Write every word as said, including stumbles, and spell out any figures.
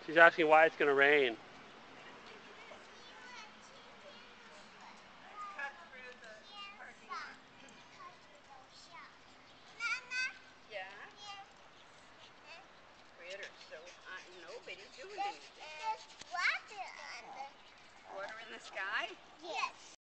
She's asking why it's going to rain. Yeah? Critters, so uh, nobody's doing anything. Water in the sky? Yes.